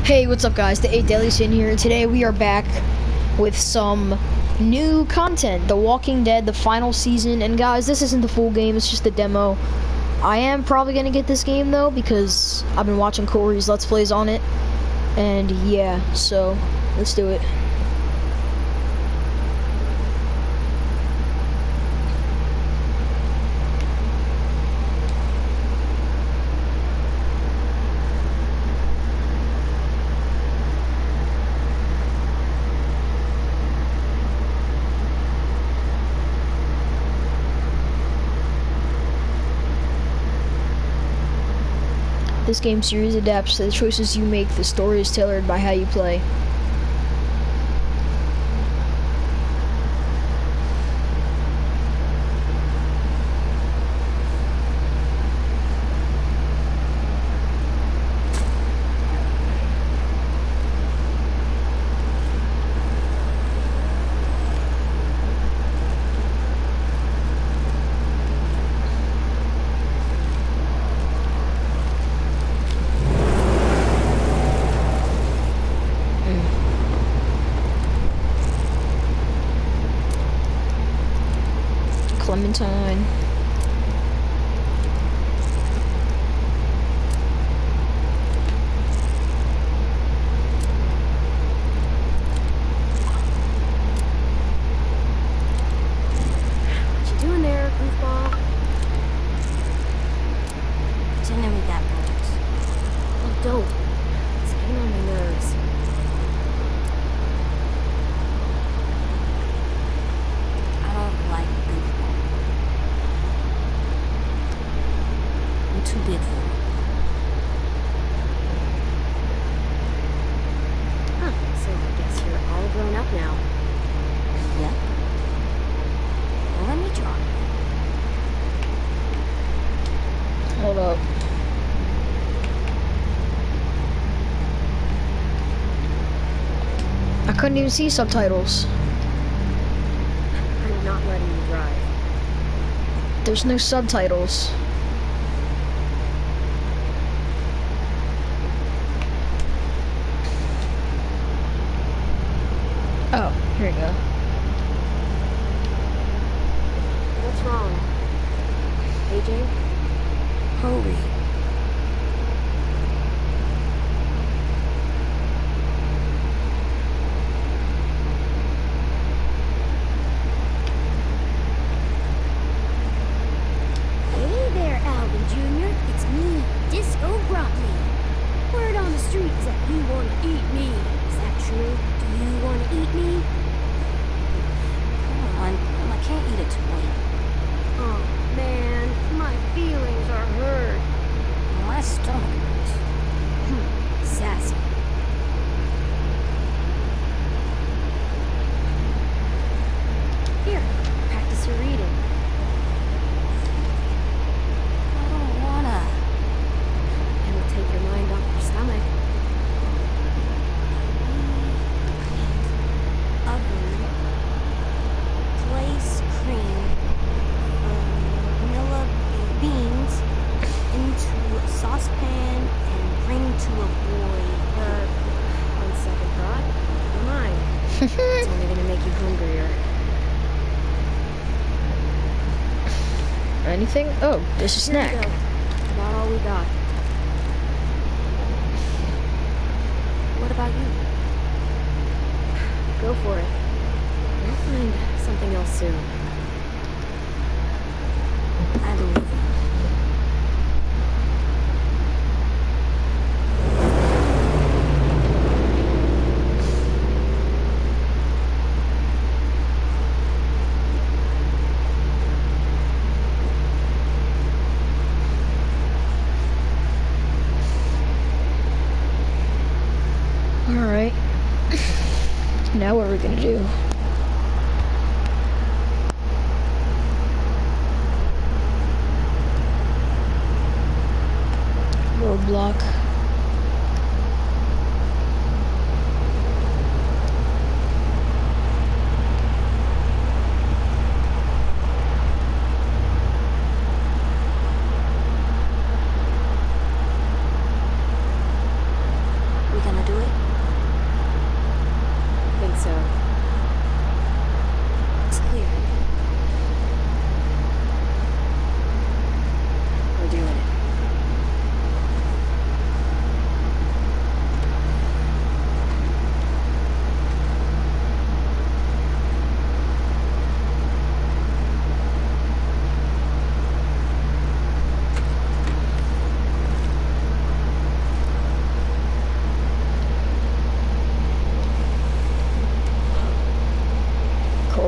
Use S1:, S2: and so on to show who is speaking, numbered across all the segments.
S1: Hey, what's up guys, the 8 Daily Sin here, and today we are back with some new content, The Walking Dead, the final season. And guys, this isn't the full game, it's just the demo. I am probably gonna get this game though, because I've been watching Corey's Let's Plays on it. And yeah, so let's do it. This game series adapts to the choices you make. The story is tailored by how you play. Clementine.
S2: What you doing there, goofball? Pretending we got bullets. Oh, dope. It's getting on my nerves. I don't like goofball. I'm too big for it. Huh, so I guess you're all grown up now. Yep. Well, let me draw.
S1: Hold up. I couldn't even see subtitles.
S2: I'm not letting you drive.
S1: There's no subtitles. Oh, here we go.
S2: What's wrong? AJ? Hungry. Hey there, Alvin Jr. It's me, Disco Broccoli. Word on the streets that you want to eat me. Is that true? Do you want to eat me? Come on, I can't eat a toy. Oh, man, my feelings are hurt. My stomach hurts. Sassy. Here, practice your reading. I don't wanna. It'll take your mind off your stomach. Oven. Place cream. Vanilla beans into a saucepan and bring to a boil. On second thought, never mind. It's only gonna make you hungrier.
S1: Anything? Oh, there's a snack.
S2: Here we go. About all we got. What about you? Go for it. We'll find something else soon. I believe you.
S1: Alright. Now what are we gonna do? Roadblock.
S2: We gonna do it?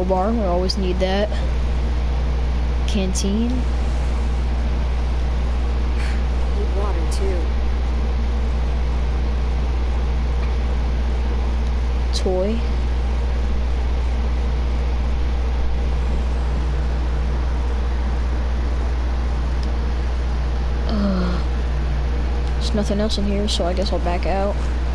S1: bar. We always need that. Canteen.
S2: Need water too.
S1: Toy. There's nothing else in here, so I guess I'll back out.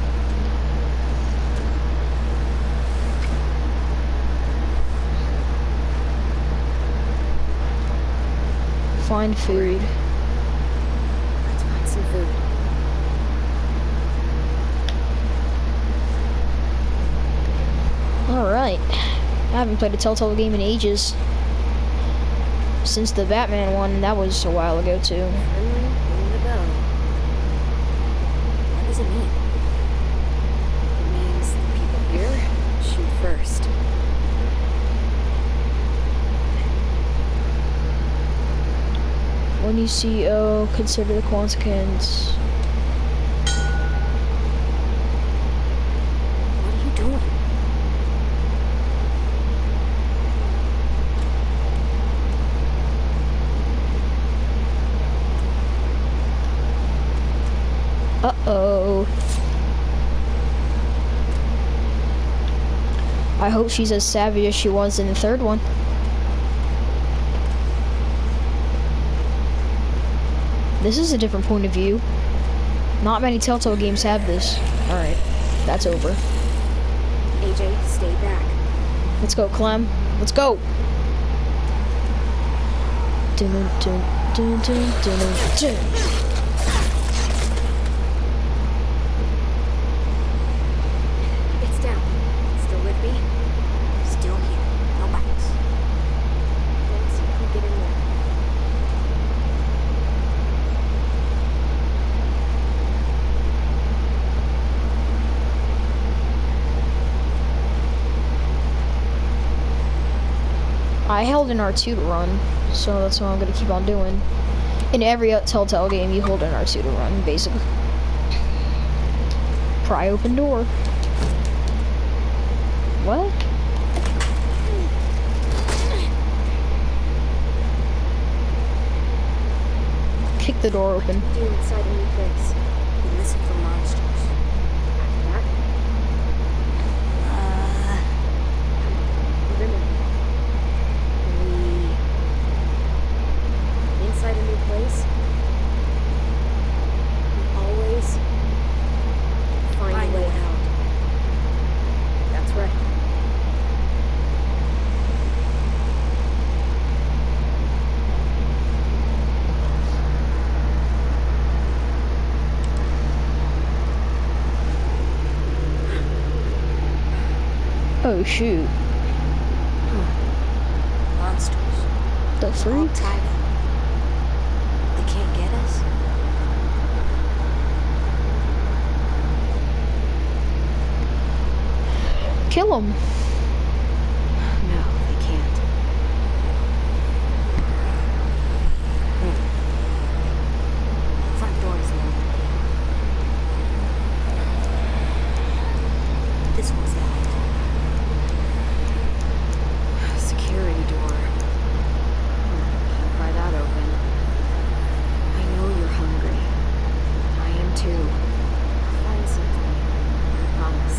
S1: Find food.
S2: Let's find some food.
S1: Alright. I haven't played a Telltale game in ages. Since the Batman one, that was a while ago too.
S2: Friendly, ring the bell. What does it mean? It means the people here shoot first.
S1: When you see O, consider the consequence.
S2: What are you doing?
S1: Uh-oh. I hope she's as savvy as she was in the third one. This is a different point of view. Not many Telltale games have this. Alright, that's over.
S2: AJ, stay back.
S1: Let's go, Clem. Let's go! Dun, dun, dun, dun, dun, dun.
S2: It's down. Still with me? Still here. No bites. Let's see if we get in there.
S1: I held an R2 to run, so that's what I'm gonna keep on doing. In every Telltale game, you hold an R2 to run, basically. Pry open door. What? Kick the door open.
S2: Do inside a new place. We listen for monsters. After that, remember, we inside a new place. We always find a way out. That's right.
S1: Oh shoot.
S2: Monsters.
S1: The
S2: All
S1: freak?
S2: tied up. They can't get us.
S1: Kill him.
S2: No, they can't. Front door is locked. This one's locked. Security door. Can't pry that open. I know you're hungry. I am too. I'll find something. I promise.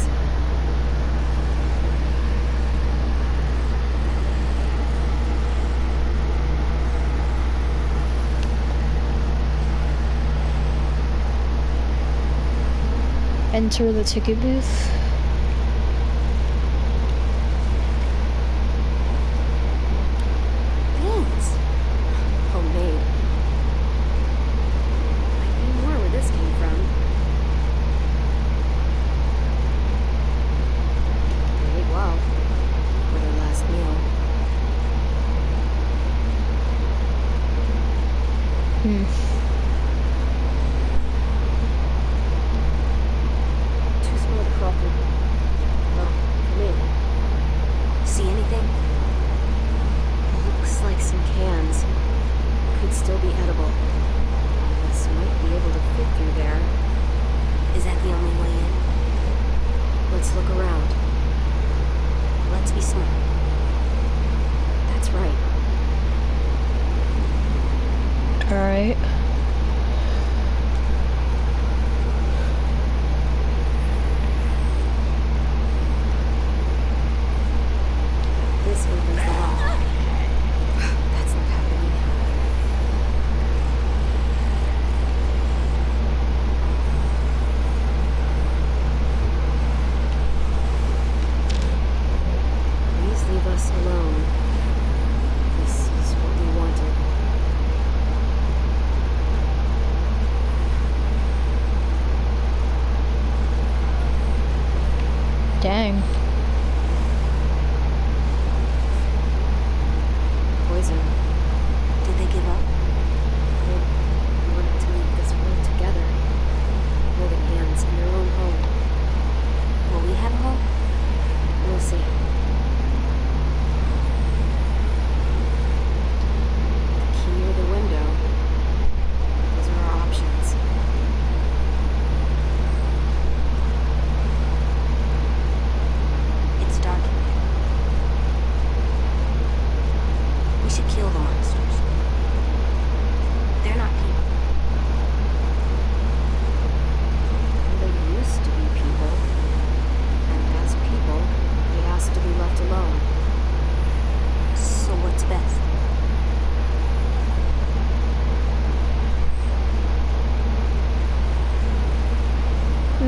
S1: Enter the ticket booth.
S2: Beans. Homemade. Might be more where this came from. They ate well for their last meal. Too small to crawl through.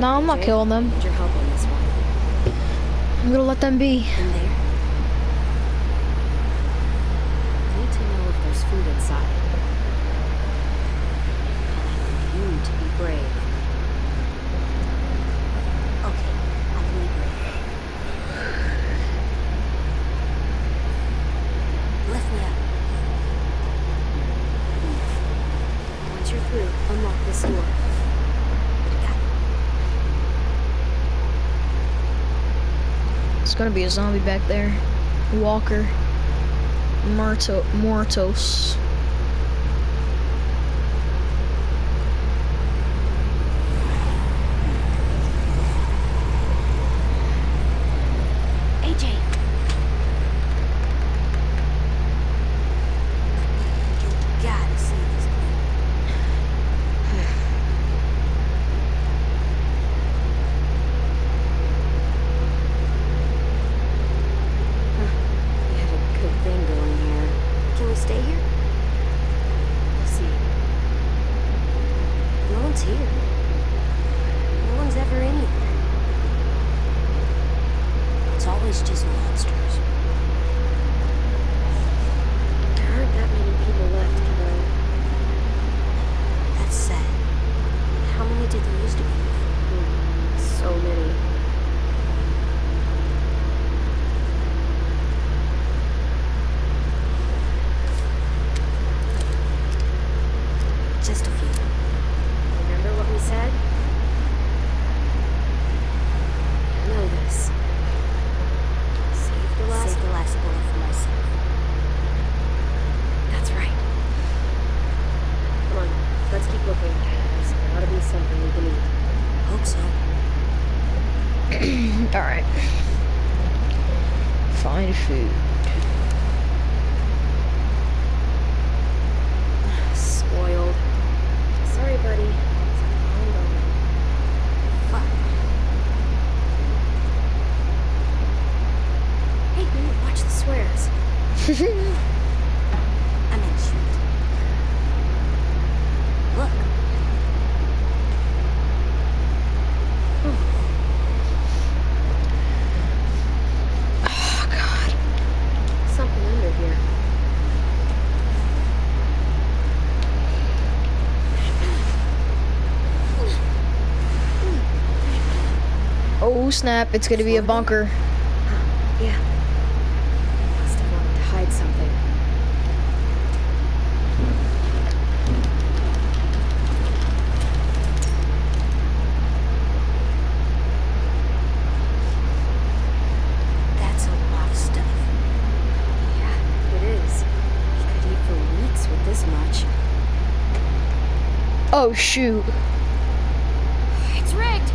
S1: No, I'm not
S2: Jay,
S1: killing them.
S2: I need your help on this one.
S1: I'm gonna let them be.
S2: In there. I need to know if there's food inside. And I need you to be brave. Okay, I can be brave. Lift me up. Once you're through, unlock this door.
S1: It's gonna be a zombie back there. Walker. Mortos.
S2: AJ! You gotta see this thing. We have a good thing going here. Can we stay here? We'll see. No one's here. No one's ever anywhere. It's always just monsters. There aren't that many people left, kiddo. That's sad. How many did there used to be? So many. Just a few. Remember what we said? I know this. Save the last bullet for myself. That's right. Come on, let's keep looking. There's gotta be something we can eat. Hope so.
S1: Alright. Find food.
S2: Spoiled. Sorry, buddy. Fuck. Hey, watch the swears. I meant shoot. Look.
S1: Oh god.
S2: Something under here.
S1: Oh snap, it's gonna be a bunker.
S2: Yeah. Must have wanted to hide something. That's a lot of stuff. Yeah, it is. We could eat for weeks with this much.
S1: Oh shoot.
S2: It's rigged!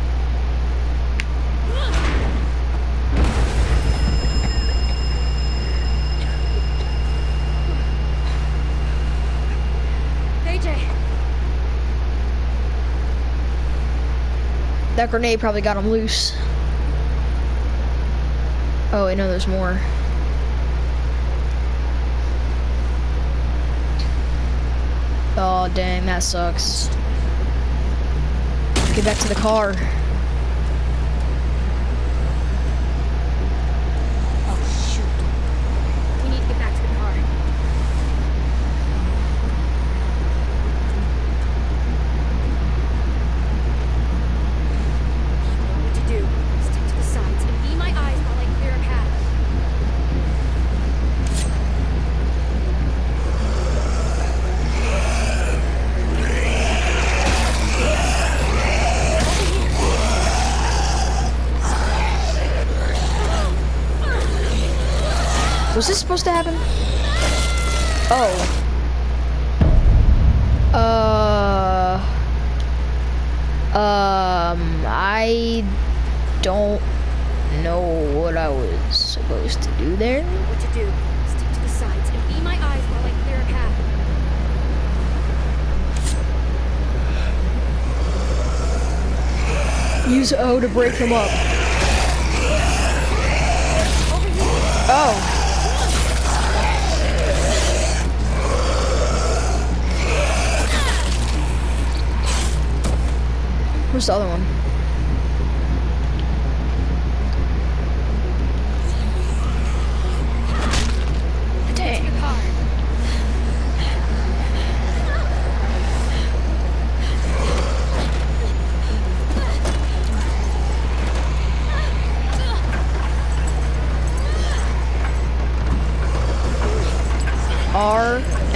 S2: AJ!
S1: That grenade probably got him loose. Oh wait, no, there's more. Oh dang, that sucks. Get back to the car.
S2: Oh, shoot. We need to get back to the car. You know what to do. Stick to the sides and be my eyes while I clear a path.
S1: Was this supposed to happen? Oh. I don't know what I was supposed to do there.
S2: What to do. Stick to the sides and be my eyes while I clear a path.
S1: Use O to break them up.
S2: Over here.
S1: Oh. Where's the other one?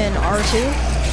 S1: and R2.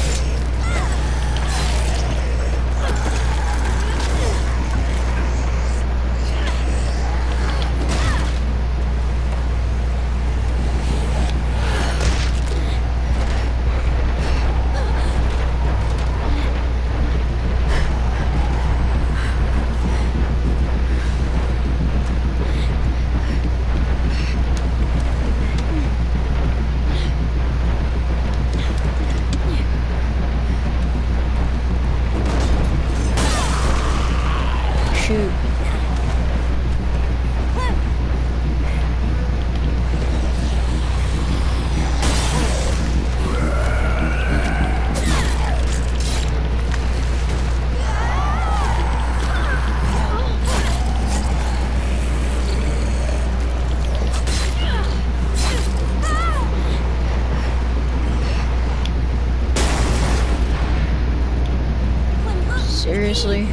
S1: Shoot. Seriously?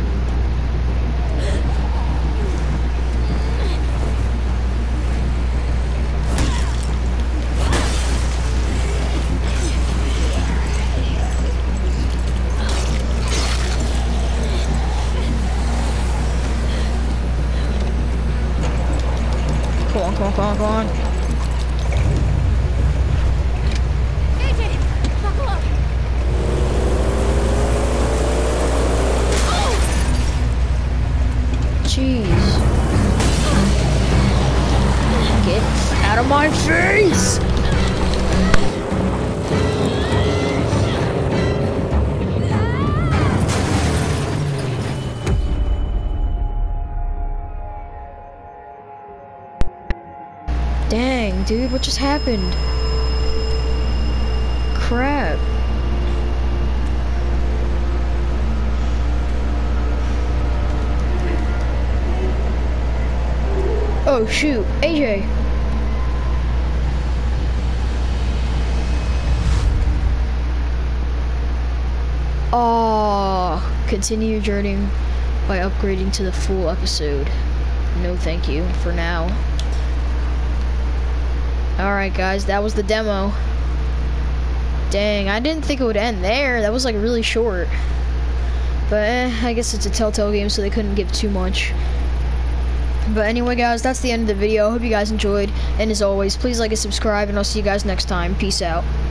S1: Come on, come on, come on, come on.
S2: AJ, buckle up.
S1: Jeez. Get out of my face! Dang, dude, what just happened? Crap. Oh shoot, AJ. Oh, continue your journey by upgrading to the full episode. No thank you for now. Alright guys, that was the demo. Dang, I didn't think it would end there. That was like really short. But I guess it's a Telltale game, so they couldn't give too much. But anyway guys, that's the end of the video. Hope you guys enjoyed. And as always, please like and subscribe, and I'll see you guys next time. Peace out.